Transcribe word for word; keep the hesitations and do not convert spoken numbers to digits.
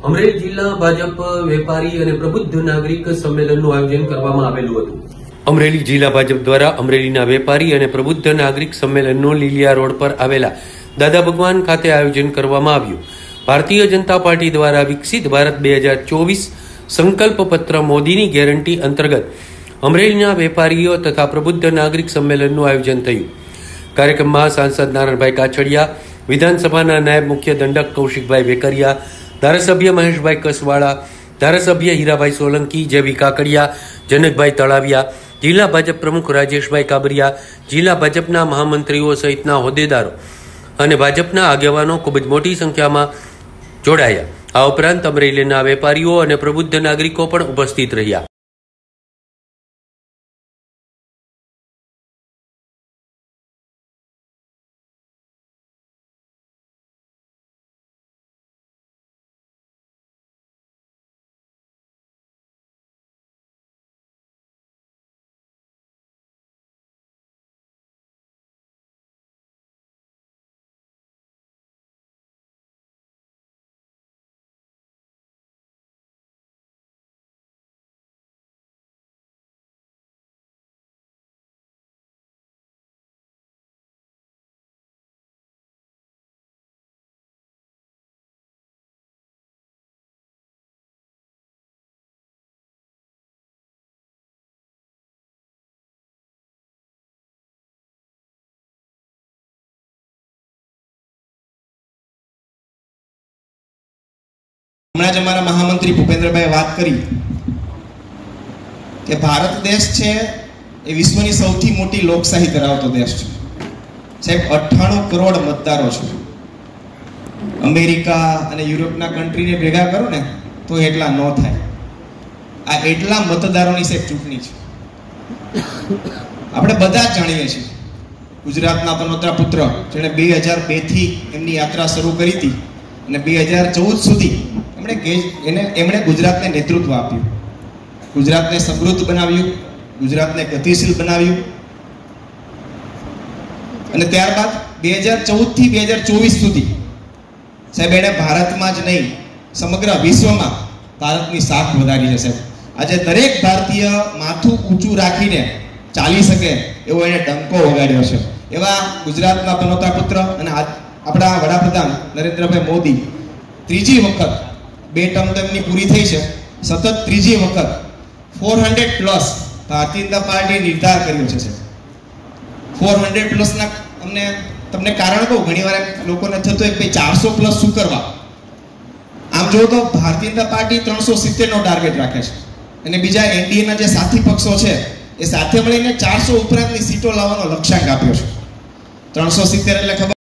અમરેલી જિલ્લા ભાજપ વેપારી અને પ્રબુદ્ધ નાગરિક સંમેલનનું આયોજન કરવામાં આવેલું હતું। અમરેલી જિલ્લા ભાજપ દ્વારા અમરેલીના વેપારી અને પ્રબુદ્ધ નાગરિક સંમેલનનું લીલિયા રોડ પર આવેલા દાદા ભગવાન ખાતે આયોજન કરવામાં આવ્યું। ભારતીય જનતા પાર્ટી દ્વારા વિકસિત ભારત બે હજાર ચોવીસ સંકલ્પ પત્ર મોદીની ગેરંટી અંતર્ગત અમરેલીના વેપારીઓ તથા પ્રબુદ્ધ નાગરિક સંમેલનનું આયોજન થયું। કાર્યક્રમમાં સાંસદ નારણભાઈ કાછડિયા, વિધાનસભાના નાયબ મુખ્ય દંડક કૌશિકભાઈ વેકરિયા, ધારાસભ્ય મહેશભાઈ કસવાળા, ધારાસભ્ય હીરાભાઈ સોલંકી, જેવી કાકડિયા, જનકભાઈ તળાવિયા, જિલ્લા ભાજપ પ્રમુખ રાજેશભાઈ કાબરિયા, જિલ્લા ભાજપના મહામંત્રીઓ સહિતના હોદ્દેદારો અને ભાજપના આગેવાનો ખૂબ જ મોટી સંખ્યામાં જોડાયા। આ ઉપરાંત અમરેલીના વેપારીઓ અને પ્રબુદ્ધ નાગરિકો પણ ઉપસ્થિત રહ્યા। હમણાં જ અમારા મહામંત્રી ભૂપેન્દ્રભાઈ વાત કરી કે ભારત દેશ છે એ વિશ્વની સૌથી મોટી લોકશાહી ધરાવતો દેશ છે। સાહેબ, અઠ્ઠાણું કરોડ મતદારો છે। અમેરિકા અને યુરોપના કન્ટ્રીને ભેગા કરો ને તો એટલા ન થાય। આ એટલા મતદારોની સાહેબ ચૂંટણી છે। આપણે બધા જ જાણીએ છીએ ગુજરાતના પનોતરા પુત્ર જેણે બે હજાર બે થી એમની યાત્રા શરૂ કરી હતી અને બે હજાર ચૌદ સુધી એમણે એને એમણે ગુજરાતને નેતૃત્વ આપ્યું, ગુજરાતને સમૃદ્ધ બનાવ્યું, ગુજરાતને ગતિશીલ બનાવ્યું અને ત્યારબાદ બે હજાર ચૌદ થી બે હજાર ચોવીસ સુધી સાહેબ એણે ભારતમાં જ નહીં સમગ્ર વિશ્વમાં ભારતની શાખ વધારી છે। સાહેબ, આજે દરેક ભારતીય માથું ઊંચું રાખીને ચાલી શકે એવો એને ડંકો વગાડ્યો છે। એવા ગુજરાતના પનોતા પુત્ર અને આપણા વડાપ્રધાન નરેન્દ્રભાઈ મોદી ત્રીજી વખત બે ટર્મ તેમની પૂરી થઈ છે, સતત ત્રીજી વખત four hundred plus Bharatiya Janata પાર્ટીએ નિર્ધાર કર્યો છે। ફોર હંડ્રેડ પ્લસના અમને તમને કારણ કહું, ઘણી વાર લોકોને થતું હોય કે ચારસો પ્લસ શું કરવા? આમ જો તો ભારતીય જનતા પાર્ટી ત્રણસો સિત્તેર નો ટાર્ગેટ રાખે છે અને બીજા એનડીએના જે સાથી પક્ષો છે એ સાથે મળીને ચારસો ઉપરાંતની સીટો લાવવાનો લક્ષ્યાંક આપ્યો છે। ત્રણસો સિત્તેર એટલે ખબર